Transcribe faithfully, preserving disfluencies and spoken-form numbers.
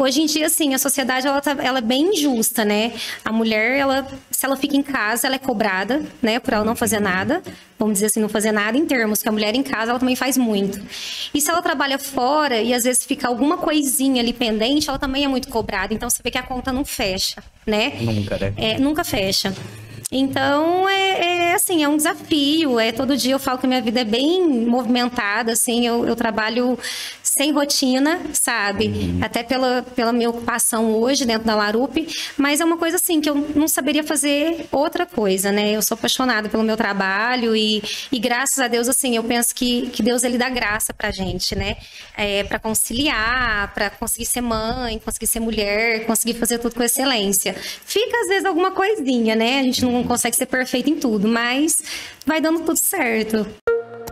hoje em dia, assim, a sociedade, ela, tá, ela é bem injusta, né? A mulher, ela, se ela fica em casa, ela é cobrada, né? Por ela não fazer nada. Vamos dizer assim, não fazer nada em termos que a mulher em casa, ela também faz muito. E se ela trabalha fora e às vezes fica alguma coisinha ali pendente, ela também é muito cobrada. Então, você vê que a conta não fecha, né? Nunca, né? É, nunca fecha. Então, é, é assim, é um desafio. É, todo dia eu falo que a minha vida é bem movimentada, assim, eu, eu trabalho sem rotina, sabe? Uhum. Até pela, pela minha ocupação hoje dentro da Larupe, mas é uma coisa assim, que eu não saberia fazer outra coisa, né? Eu sou apaixonada pelo meu trabalho e, e graças a Deus, assim, eu penso que, que Deus, ele dá graça pra gente, né? É, pra conciliar, pra conseguir ser mãe, conseguir ser mulher, conseguir fazer tudo com excelência. Fica, às vezes, alguma coisinha, né? A gente não não consegue ser perfeito em tudo, mas vai dando tudo certo.